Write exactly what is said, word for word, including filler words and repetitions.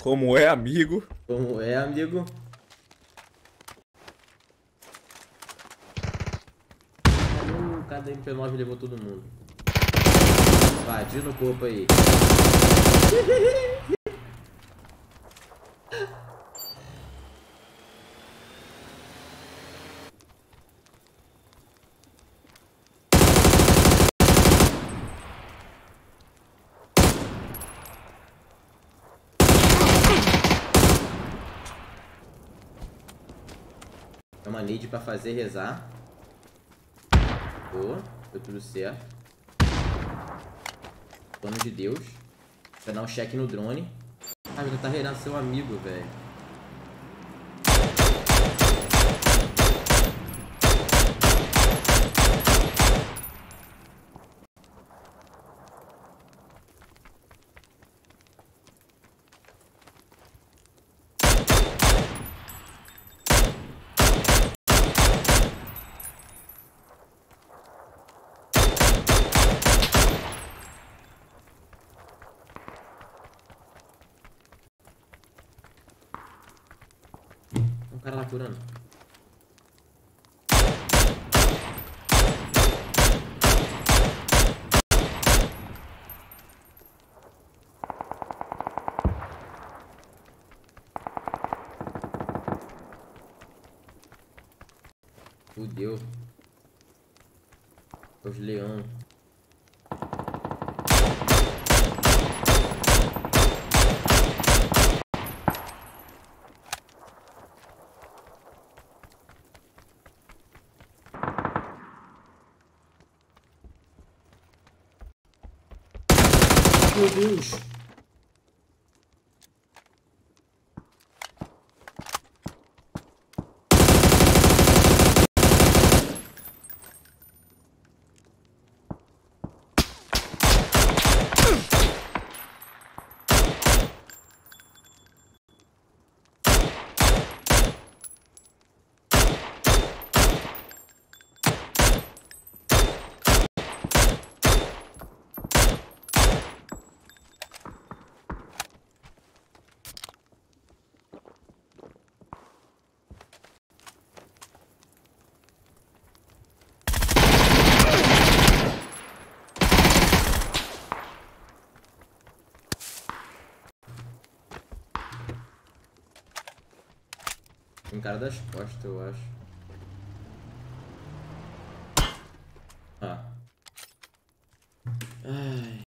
Como é, amigo? Como é, amigo? Uh, cada M P nove levou todo mundo. Invadiu no corpo aí. É uma nade pra fazer rezar. Boa, deu tudo certo. Plano de Deus. Vai dar um check no drone. Ah, ele tá reinando seu amigo, velho. Um cara lá curando. Fudeu. Os leão. Meu Deus. Tem cara das costas, eu acho.